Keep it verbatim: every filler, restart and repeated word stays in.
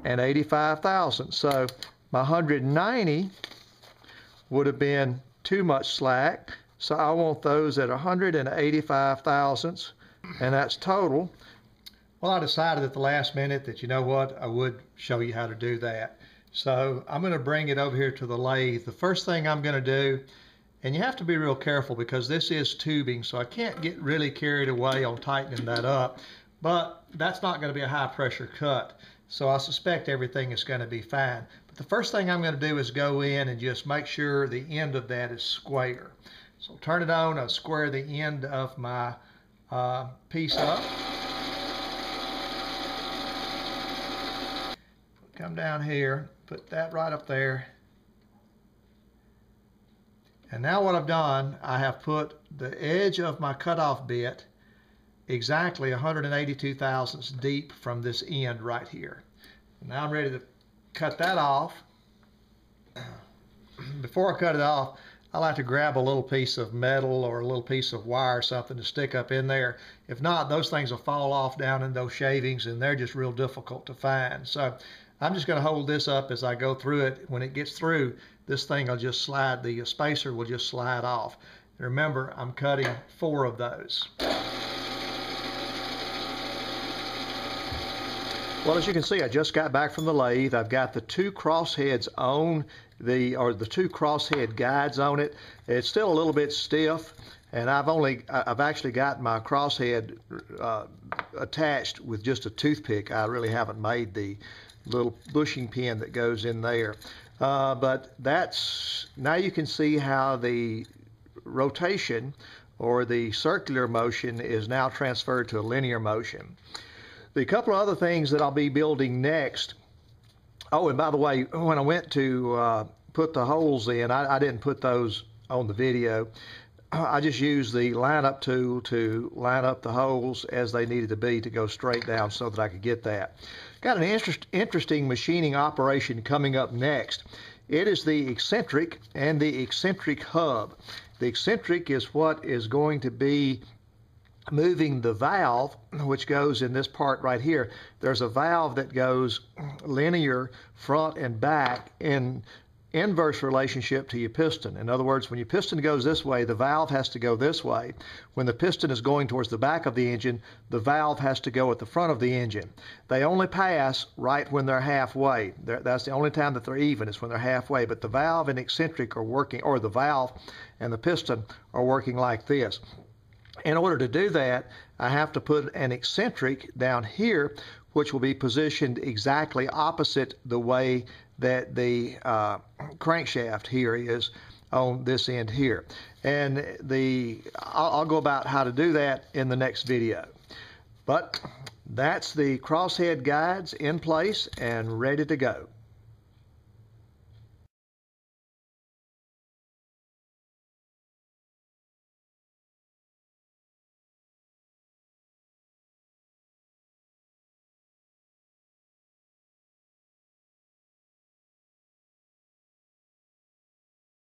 eighty-five thousandths. So my one hundred ninety would have been too much slack. So I want those at one hundred eighty-five thousandths, and that's total. Well, I decided at the last minute that, you know what, I would show you how to do that. So I'm going to bring it over here to the lathe. The first thing I'm going to do, and you have to be real careful because this is tubing, so I can't get really carried away on tightening that up, but that's not going to be a high pressure cut. So I suspect everything is going to be fine. But the first thing I'm going to do is go in and just make sure the end of that is square. So I'll turn it on, I'll square the end of my uh, piece up. Come down here, put that right up there. And now what I've done, I have put the edge of my cutoff bit exactly one hundred eighty-two thousandths deep from this end right here. Now I'm ready to cut that off. Before I cut it off, I like to grab a little piece of metal or a little piece of wire or something to stick up in there. If not, those things will fall off down in those shavings and they're just real difficult to find. So I'm just going to hold this up as I go through it. When it gets through, this thing will just slide, the spacer will just slide off. Remember, I'm cutting four of those. Well, as you can see, I just got back from the lathe. I've got the two crossheads on the, or the two crosshead guides on it. It's still a little bit stiff, and I've only, I've actually got my crosshead uh, attached with just a toothpick. I really haven't made the little bushing pin that goes in there. Uh, but that's, now you can see how the rotation or the circular motion is now transferred to a linear motion. The couple of other things that I'll be building next, oh, and by the way, when I went to uh, put the holes in, I, I didn't put those on the video. I just used the line-up tool to line up the holes as they needed to be to go straight down so that I could get that. Got an interest, interesting machining operation coming up next. It is the eccentric and the eccentric hub. The eccentric is what is going to be moving the valve, which goes in this part right here. There's a valve that goes linear front and back in inverse relationship to your piston. In other words, when your piston goes this way, the valve has to go this way. When the piston is going towards the back of the engine, the valve has to go at the front of the engine. They only pass right when they're halfway. They're, that's the only time that they're even, is when they're halfway. But the valve and eccentric are working, or the valve and the piston are working like this. In order to do that, I have to put an eccentric down here, which will be positioned exactly opposite the way that the uh, crankshaft here is on this end here. And the I'll, I'll go about how to do that in the next video. But that's the crosshead guides in place and ready to go.